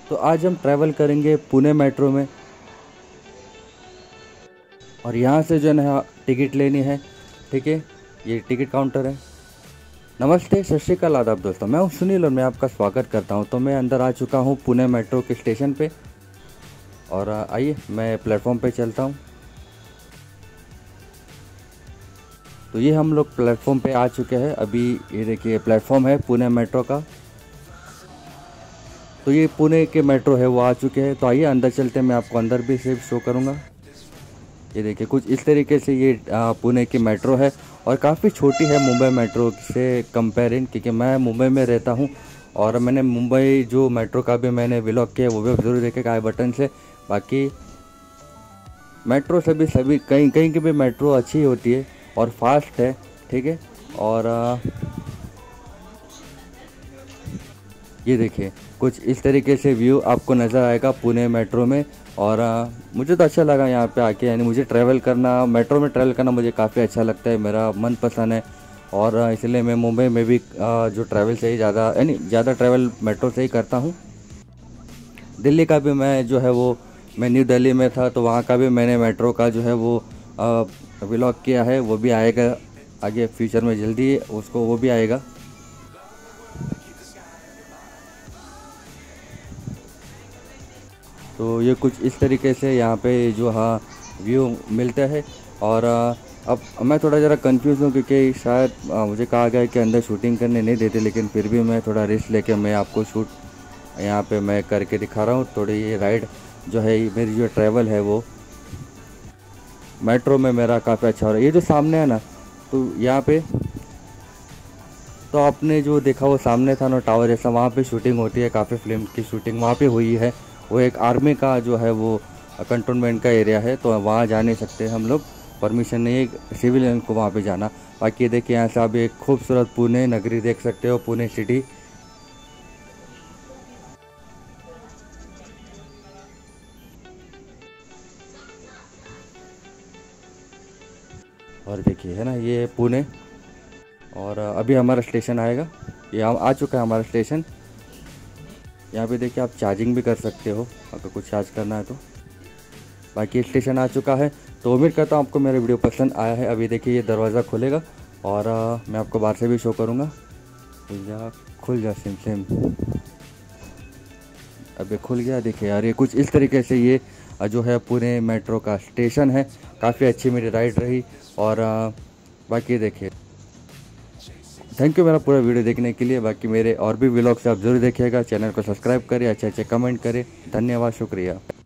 तो आज हम ट्रैवल करेंगे पुणे मेट्रो में और यहाँ से जो है ना टिकट लेनी है। ठीक है, ये टिकट काउंटर है। नमस्ते, सत श्री अकाल, आदाब दोस्तों, मैं हूँ सुनील और मैं आपका स्वागत करता हूँ। तो मैं अंदर आ चुका हूँ पुणे मेट्रो के स्टेशन पे और आइए मैं प्लेटफॉर्म पे चलता हूँ। तो ये हम लोग प्लेटफॉर्म पे आ चुके हैं। अभी ये देखिए प्लेटफॉर्म है पुणे मेट्रो का। तो ये पुणे के मेट्रो है वो आ चुके हैं। तो आइए अंदर चलते हैं, मैं आपको अंदर भी से शो करूँगा। ये देखिए कुछ इस तरीके से ये पुणे की मेट्रो है और काफ़ी छोटी है मुंबई मेट्रो से कंपेयरिंग, क्योंकि मैं मुंबई में रहता हूँ और मैंने मुंबई जो मेट्रो का भी मैंने व्लॉग किया वो भी ज़रूर देखेगा आई बटन से। बाकी मेट्रो सभी कहीं कहीं की भी मेट्रो अच्छी होती है और फास्ट है। ठीक है, और ये देखिए कुछ इस तरीके से व्यू आपको नज़र आएगा पुणे मेट्रो में। और मुझे तो अच्छा लगा यहाँ पे आके, यानी मुझे ट्रैवल करना, मेट्रो में ट्रैवल करना मुझे काफ़ी अच्छा लगता है, मेरा मन पसंद है। और इसलिए मैं मुंबई में भी जो ट्रैवल से ही ज़्यादा ट्रैवल मेट्रो से ही करता हूँ। दिल्ली का भी मैं जो है वो, मैं न्यू दिल्ली में था तो वहाँ का भी मैंने मेट्रो का जो है वो व्लॉग किया है, वो भी आएगा आगे फ्यूचर में, जल्दी उसको वो भी आएगा। तो ये कुछ इस तरीके से यहाँ पे जो व्यू मिलता है। और अब मैं थोड़ा ज़रा कंफ्यूज हूँ क्योंकि शायद मुझे कहा गया है कि अंदर शूटिंग करने नहीं देते, लेकिन फिर भी मैं थोड़ा रिस्क लेके मैं आपको शूट यहाँ पे मैं करके दिखा रहा हूँ। थोड़ी ये राइड जो है, मेरी जो ट्रैवल है वो मेट्रो में मेरा काफ़ी अच्छा हो रहा है। ये जो सामने है ना, तो यहाँ पे तो आपने जो देखा वो सामने था ना टावर जैसा, वहाँ पे शूटिंग होती है, काफ़ी फिल्म की शूटिंग वहाँ पे हुई है। वो एक आर्मी का जो है वो कंटोनमेंट का एरिया है, तो वहाँ जा नहीं सकते हम लोग, परमिशन नहीं है सिविलियन को वहाँ पे जाना। बाकी देखिए यहाँ से आप एक खूबसूरत पुणे नगरी देख सकते हो, पुणे सिटी। और देखिए है ना ये पुणे, और अभी हमारा स्टेशन आएगा। ये हम आ चुका है हमारा स्टेशन। यहाँ पे देखिए आप चार्जिंग भी कर सकते हो अगर कुछ चार्ज करना है तो। बाकी स्टेशन आ चुका है। तो उम्मीद करता हूँ आपको मेरा वीडियो पसंद आया है। अभी देखिए ये दरवाज़ा खुलेगा और मैं आपको बाहर से भी शो करूँगा। खुल जा सिम सिम, अभी खुल गया। देखिए यार ये कुछ इस तरीके से ये जो है पुणे मेट्रो का स्टेशन है। काफ़ी अच्छी मेरी राइड रही। और बाकी देखिए थैंक यू मेरा पूरा वीडियो देखने के लिए। बाकी मेरे और भी व्लॉग्स आप ज़रूर देखिएगा। चैनल को सब्सक्राइब करें, अच्छे अच्छे कमेंट करें। धन्यवाद, शुक्रिया।